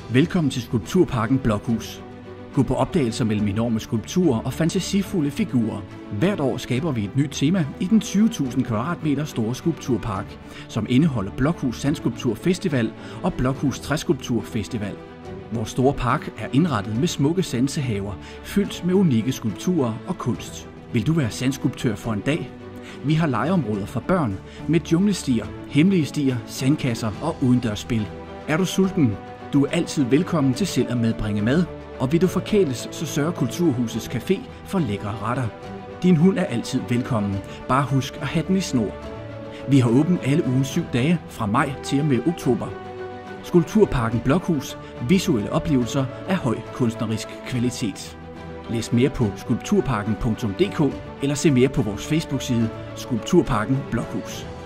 Velkommen til Skulpturparken Blokhus. Gå på opdagelser mellem enorme skulpturer og fantasifulde figurer. Hvert år skaber vi et nyt tema i den 20.000 kvadratmeter store skulpturpark, som indeholder Blokhus Sandskulptur Festival og Blokhus Træskulptur Festival. Vores store park er indrettet med smukke sansehaver, fyldt med unikke skulpturer og kunst. Vil du være sandskulptør for en dag? Vi har legeområder for børn med junglestier, hemmelige stier, sandkasser og udendørsspil. Er du sulten? Du er altid velkommen til selv at medbringe mad, og vil du forkæles, så sørger Kulturhusets Café for lækre retter. Din hund er altid velkommen. Bare husk at have den i snor. Vi har åbent alle ugen 7 dage fra maj til og med oktober. Skulpturparken Blokhus. Visuelle oplevelser af høj kunstnerisk kvalitet. Læs mere på skulpturparken.dk eller se mere på vores Facebook-side Skulpturparken Blokhus.